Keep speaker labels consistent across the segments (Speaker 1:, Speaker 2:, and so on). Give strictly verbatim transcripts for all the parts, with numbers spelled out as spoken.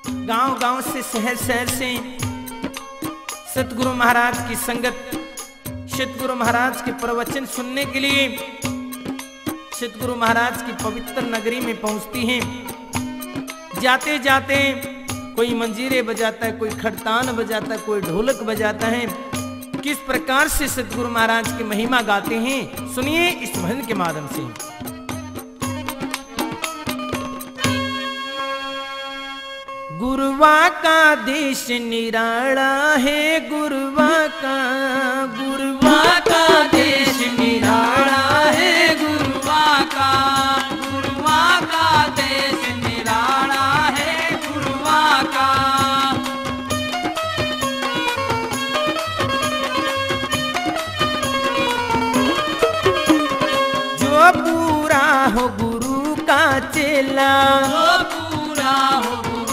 Speaker 1: गांव गांव से, शहर शहर से सतगुरु महाराज की संगत, सतगुरु महाराज के प्रवचन सुनने के लिए सतगुरु महाराज की पवित्र नगरी में पहुंचती हैं। जाते जाते कोई मंजीरे बजाता है, कोई खड़तान बजाता है, कोई ढोलक बजाता है। किस प्रकार से सतगुरु महाराज की महिमा गाते हैं, सुनिए इस भजन के माध्यम से। गुरुवा का देश निराला है, गुरुवा का, गुरुवा का देश निराला है, गुरुवा का, गुरुवा का देश निराला है, गुरुवा का। जो पूरा हो गुरु का चेला, जो पूरा हो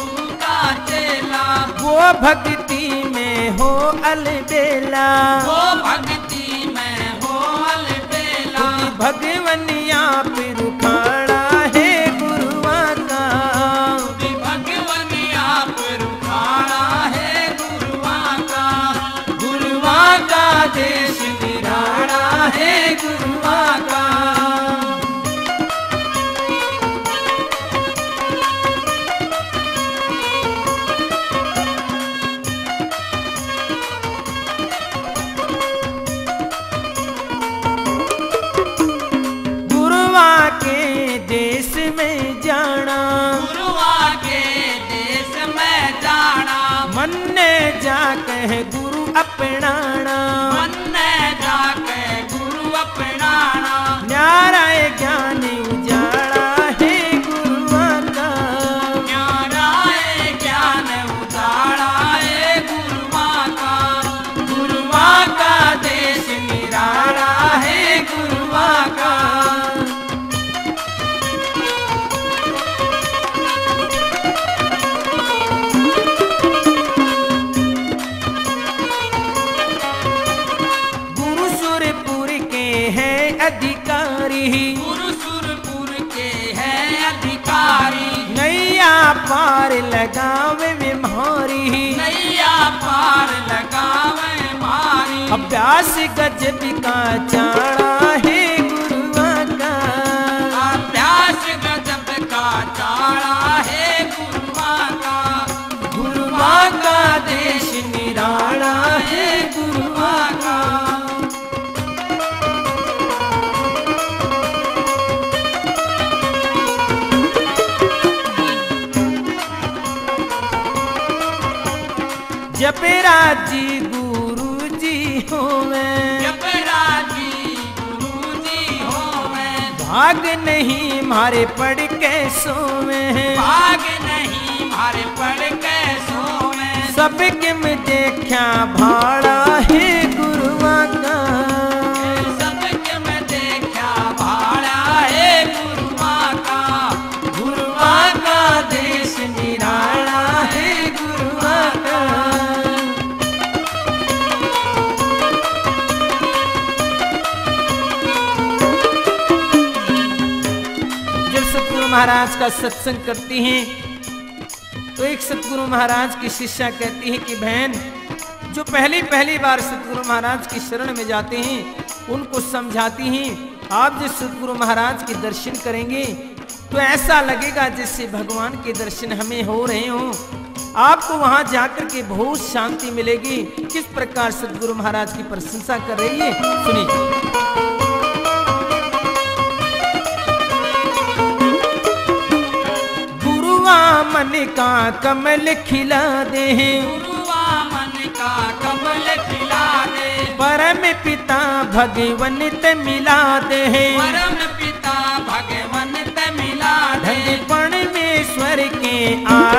Speaker 1: वो भक्ति में हो अलबेला, वो भक्ति में हो अलबेला। भगवनिया पर उखाड़ा है गुरुआ का, भगवनिया पर उखाड़ा है गुरुआ का। गुरुआ का देश निराला है, गुरुआ का। देश में जाना, गुरुआ के देश में जाना, मन ने जाके गुरु अपनाना, मन ने जाके गुरु अपनाना। न्यारा ज्ञान उजाड़ा है गुरुआ का, न्यारा ज्ञान उजाड़ा है गुरुआ का। गुरुआ का देश निराला है, गुरुआ का। अधिकारी गुरु सुरपुर के हैं अधिकारी, नैया पार लगावे में मारी, नैया पार लगावे मारी। अभ्यास गजब का चाड़ा है गुरुआ का, अभ्यास गजब का चाड़ा है गुरुआ का। गुरुआ का देश निराला है, गुरुआ का। जपेरा जी गुरु जी होवे, जपेरा जी गुरु जी होवे। भाग नहीं मारे पढ़ के सोवे, भाग नहीं मारे पढ़ के सोवे। सबके में देखा भाड़ा है गुरुआ का, सबके में देखा भाड़ा है गुरुआ का। गुरुआ का देश निराला है, गुरुआ का। महाराज का सत्संग करती हैं तो एक सतगुरु महाराज की शिष्या कहती है कि बहन, जो पहली पहली बार सतगुरु महाराज की शरण में जाते हैं उनको समझाती हैं, आप जो सतगुरु महाराज के दर्शन करेंगे तो ऐसा लगेगा जैसे भगवान के दर्शन हमें हो रहे हों। आपको वहां जाकर के बहुत शांति मिलेगी। किस प्रकार सतगुरु महाराज की प्रशंसा कर रही है, सुनिए। मन का कमल खिला दे, गुरुआ मन का कमल खिला दे। परम पिता भगवन ते मिला दे, परम पिता भगवन ते मिला दे। परमेश्वर के आ